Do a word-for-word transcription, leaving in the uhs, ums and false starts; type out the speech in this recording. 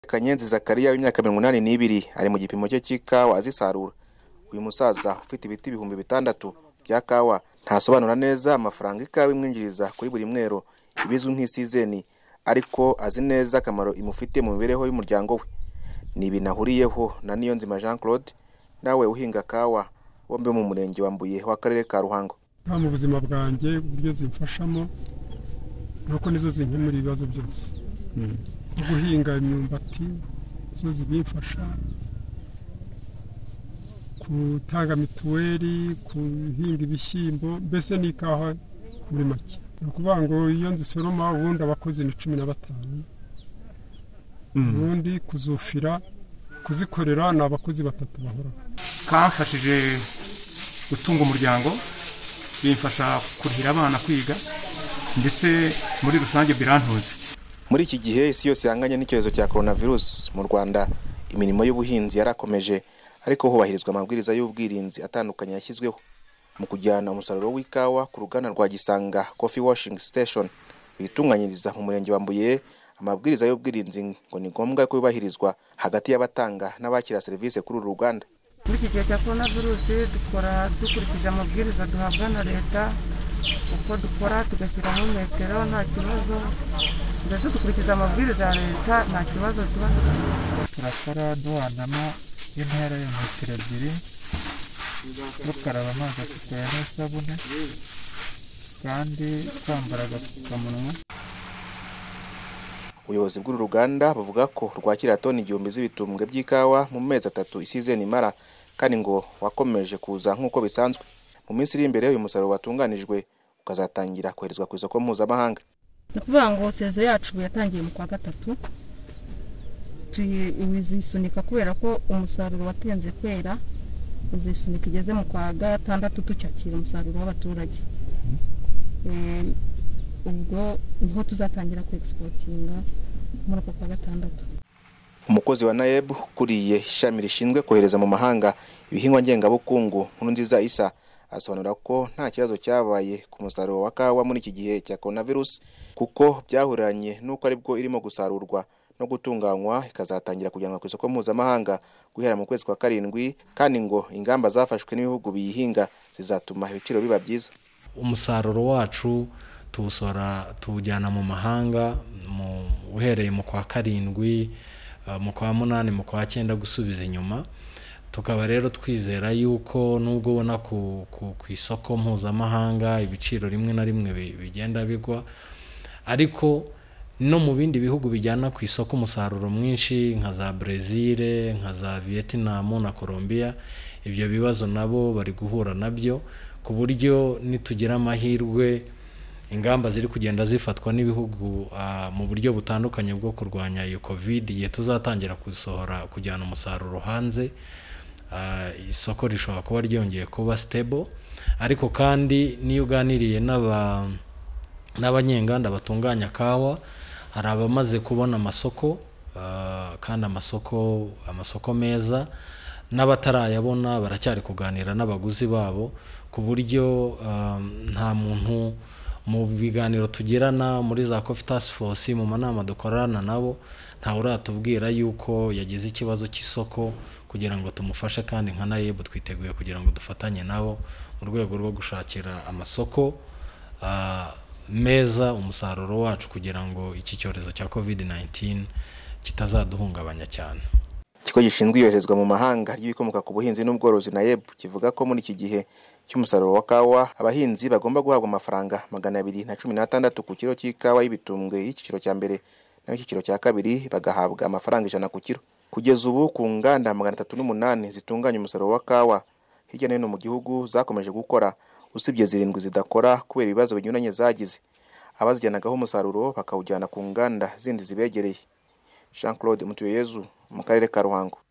Kanyenzi Zakariya w'imyaka mirongo inani n'ibiri ari mu gipimo cyo cy'ikawa azisarura. Uyu musaza ufite ibiti ibihumbi bitandatu bya kawa ntasobanura neza amafaranga ikawa imwinjiriza kuri buri mwero ibizwi nk'isizeni, ariko azi neza akamaro imufite mu mibereho y'umuryango we. Ni ibinahuriyeho na Niyonzima Jean Claude nawe uhinga kawa bombe mu murenge wa Mbuye w'akarere ka Ruhango. Mu buzima bwanjye uburyo zimfashamo nuko nizo zinkemura ibibazo byose. Guhinga imyumbati zo zibimfasha, gutanga mituweli, guhinga ibishyimbo, mbese n'ikawa muri make. Ni ukuvuga ngo iyo nzisoroma ubundi abakozi ni cumi na batanu, ubundi kuzufira kuzikorera ni abakozi batatu bahora. Kamfashije gutunga umuryango, bimfasha kurihira abana kwiga, ndetse muri rusange birantuze. Muri iki gihe isi yose yanganye n'icyorezo cya coronavirus, mu Rwanda imirimo y'ubuhinzi yarakomeje, ariko hubahirizwa amabwiriza y'ubwirinzi atandukanye yashyizweho. Mu kujyana umusaruro w'ikawa ku ruganda rwa Gisanga Coffee Washing Station bitunganyiriza mu murenge wa Mbuye, amabwiriza y'ubwirinzi ngo ni ngombwa ko yubahirizwa hagati y'abatanga n'abakira serivisi kuri uru ruganda. Muri iki gihe cya coronavirus dukora dukurikije amabwiriza duhabwa na leta, uko dukora tugashyiramo metero nta kibazo, ndetse dukurikiza amabwiriza ya leta nta kibazo tuba. Turakora duhanamo intera ya metero ebyiri, dukaraba amazi asukuye n'isabune, kandi twambara agapfukamunwa. Ubuyobozi bw'uru ruganda buvuga ko rwakira toni igihumbi z'ibitumbwe by'ikawa mu mezi atatu isizeni imara, kandi ngo wakomeje kuza nk'uko bisanzwe. Mu minsi iri imbere uyu musaruro watunganijwe ukazatangira koherezwa ku isoko mpuzamahanga. Ndakuvuga ngo sezo yacu yatangiye mu kwa gatatu, tuyizisunika kubera ko umusaruro watenze kwera, uzisunika igeze mu kwa gatandatu tucyakira umusaruro w'abaturage. Eh ubwo niho tuzatangira ku exportinga muri kwa gatandatu. Umukozi wa N A E B kuriye ishami rishinzwe kohereza mu mahanga ibihingwa ngengabukungu Nkurunziza Isa asobanura ko nta kibazo cyabaye ku musaruro wa kawa muri iki gihe cya coronavirus, kuko byahuranye nuko aribwo irimo gusarurwa no gutunganywa ikazatangira kujyanwa ku isoko mpuzamahanga guhera mu kwezi kwa karindwi, kandi ngo ingamba zafashwe n'ibihugu biyihinga zizatuma ibiciro biba byiza. Umusaruro wacu tuwusora tuwujyana mu mahanga mu uhereye mu kwa karindwi, mu kwa munani, mu kwa cyenda gusubiza inyuma. Tukaba rero twizera yuko nubwo ubona ku ku isoko mpuzamahanga ibiciro rimwe na rimwe bigenda bigwa, ariko no mu bindi bihugu bijyana ku isoko umusaruro mwinshi nka za Brazil, nka za Vietnam na Colombia, ibyo bibazo nabo bari guhura nabyo, ku buryo nitugira amahirwe ingamba ziri kugenda zifatwa n'ibihugu uh, mu buryo butandukanye bwo kurwanya iyo Covid, igihe tuzatangira kusohora kujyana umusaruro hanze, uh, isoko rishobora kuba ryongeye kuba stable. Ariko kandi niyo uganiriye n'aba n'abanyenganda batunganya kawa, hari abamaze kubona amasoko, uh, kandi amasoko amasoko meza, n'abatarayabona baracyari kuganira n'abaguzi babo, ku buryo uh, nta muntu mu biganiro tugirana muri za Coffee Task Force mu manama dukorana nabo nta uratubwira yuko yagize ikibazo cy'isoko, kugira ngo tumufashe, kandi nka N A E B twiteguye kugira ngo dufatanye nabo mu rwego rwo gushakira amasoko uh, meza umusaruro wacu, kugira ngo iki cyorezo cya Covid nineteen kitazaduhungabanya cyane. Ikigo gishinzwe iyoherezwa mu mahanga ry'ibikomoka ku buhinzi n'ubworozi N A E B kivuga ko muri iki gihe cy'umusaruro wa kawa abahinzi bagomba guhabwa amafaranga magana abiri na cumi n'atandatu ku kilo cy'ikawa y'ibitumbwe y'ikiciro cya mbere, naho ikiciro cya kabiri bagahabwa amafaranga ijana ku kilo. Kugeza ubu ku nganda magana atatu n'umunani zitunganya umusaruro wa kawa hirya no hino mu gihugu zakomeje gukora, usibye zirindwi zidakora kubera ibibazo binyuranye zagize. Abazijyanagaho umusaruro bakawujyana ku nganda zindi zibegereye. Jean Claude Mutuyezu mu karere ka Ruhango.